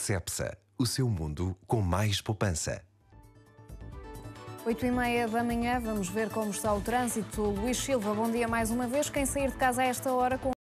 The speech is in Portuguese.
Cepsa, o seu mundo com mais poupança. 8h30 da manhã, vamos ver como está o trânsito. Luís Silva, bom dia mais uma vez. Quem sair de casa a esta hora com